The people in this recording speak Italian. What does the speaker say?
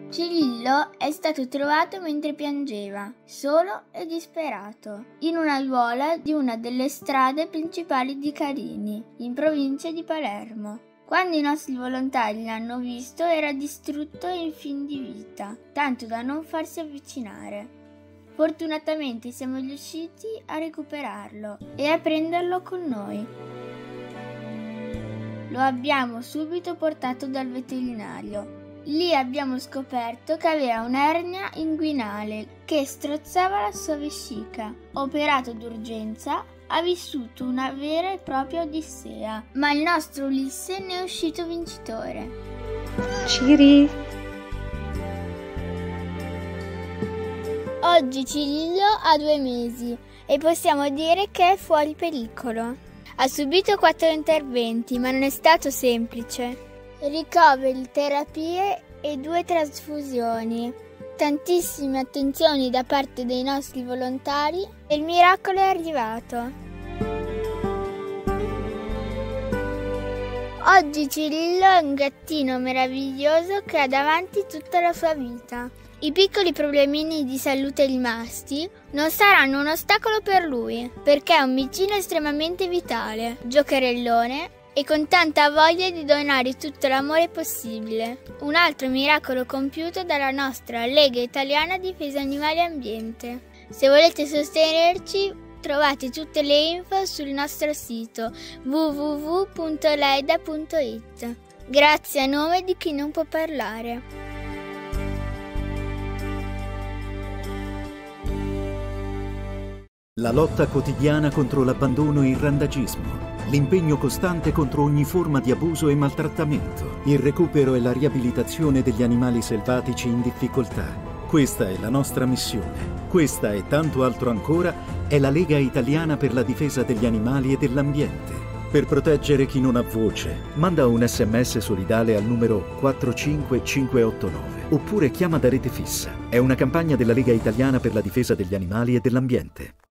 Cirillo è stato trovato mentre piangeva, solo e disperato, in una aiuola di una delle strade principali di Carini, in provincia di Palermo. Quando i nostri volontari l'hanno visto era distrutto e in fin di vita, tanto da non farsi avvicinare. Fortunatamente siamo riusciti a recuperarlo e a prenderlo con noi. Lo abbiamo subito portato dal veterinario. Lì abbiamo scoperto che aveva un'ernia inguinale che strozzava la sua vescica. Operato d'urgenza, ha vissuto una vera e propria odissea, ma il nostro Ulisse ne è uscito vincitore. Ciri! Oggi Cirillo ha 2 mesi e possiamo dire che è fuori pericolo. Ha subito 4 interventi, ma non è stato semplice. Ricoveri, terapie e 2 trasfusioni. Tantissime attenzioni da parte dei nostri volontari e il miracolo è arrivato. Oggi Cirillo è un gattino meraviglioso che ha davanti tutta la sua vita. I piccoli problemini di salute rimasti non saranno un ostacolo per lui, perché è un micino estremamente vitale, giocherellone e con tanta voglia di donare tutto l'amore possibile. Un altro miracolo compiuto dalla nostra Lega Italiana Difesa Animali e Ambiente. Se volete sostenerci, trovate tutte le info sul nostro sito www.leida.it. Grazie a nome di chi non può parlare. La lotta quotidiana contro l'abbandono e il randagismo. L'impegno costante contro ogni forma di abuso e maltrattamento, il recupero e la riabilitazione degli animali selvatici in difficoltà. Questa è la nostra missione. Questa e tanto altro ancora è la Lega Italiana per la difesa degli animali e dell'ambiente. Per proteggere chi non ha voce, manda un SMS solidale al numero 45589 oppure chiama da rete fissa. È una campagna della Lega Italiana per la difesa degli animali e dell'ambiente.